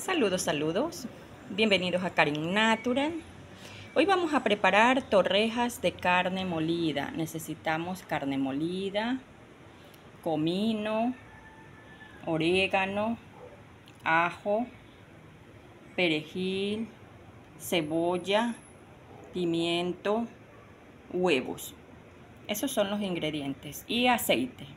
Saludos, saludos. Bienvenidos a Karin Natural. Hoy vamos a preparar torrejas de carne molida. Necesitamos carne molida, comino, orégano, ajo, perejil, cebolla, pimiento, huevos. Esos son los ingredientes y aceite.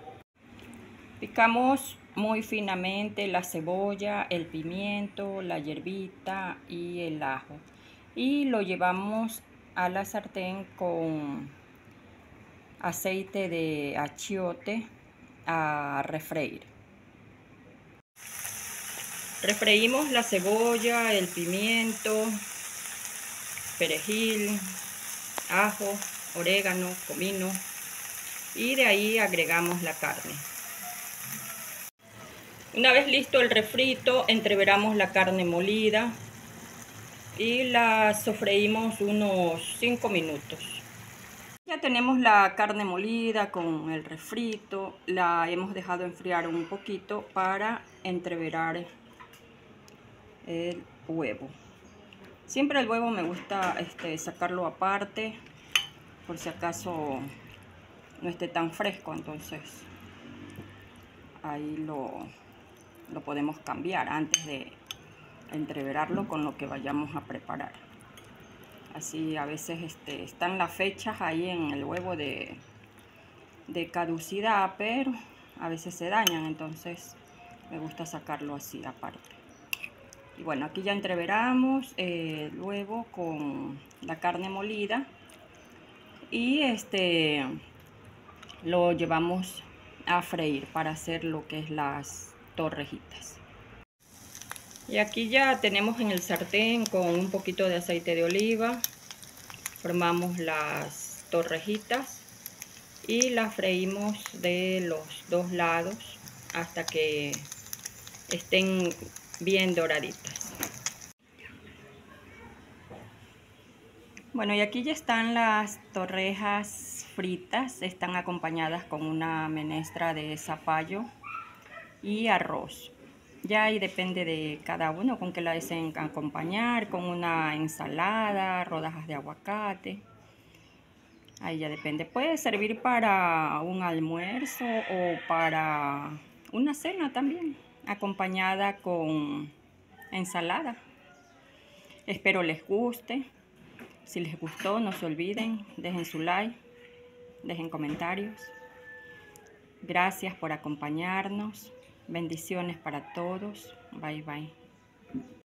Picamos muy finamente la cebolla, el pimiento, la hierbita y el ajo. Y lo llevamos a la sartén con aceite de achiote a refreír. Refreímos la cebolla, el pimiento, perejil, ajo, orégano, comino y de ahí agregamos la carne. Una vez listo el refrito, entreveramos la carne molida y la sofreímos unos 5 minutos. Ya tenemos la carne molida con el refrito, la hemos dejado enfriar un poquito para entreverar el huevo. Siempre el huevo me gusta sacarlo aparte por si acaso no esté tan fresco, entonces ahí lo podemos cambiar antes de entreverarlo con lo que vayamos a preparar. Así a veces están las fechas ahí en el huevo de caducidad, pero a veces se dañan, entonces me gusta sacarlo así aparte. Y bueno, aquí ya entreveramos el huevo con la carne molida y lo llevamos a freír para hacer lo que es las torrejitas. Y aquí ya tenemos en el sartén con un poquito de aceite de oliva, formamos las torrejitas y las freímos de los dos lados hasta que estén bien doraditas. Bueno, y aquí ya están las torrejas fritas, están acompañadas con una menestra de zapallo y arroz. Ya ahí depende de cada uno con qué la deseen acompañar, con una ensalada, rodajas de aguacate. Ahí ya depende. Puede servir para un almuerzo o para una cena también, acompañada con ensalada. Espero les guste. Si les gustó, no se olviden, dejen su like, dejen comentarios. Gracias por acompañarnos. Bendiciones para todos. Bye, bye.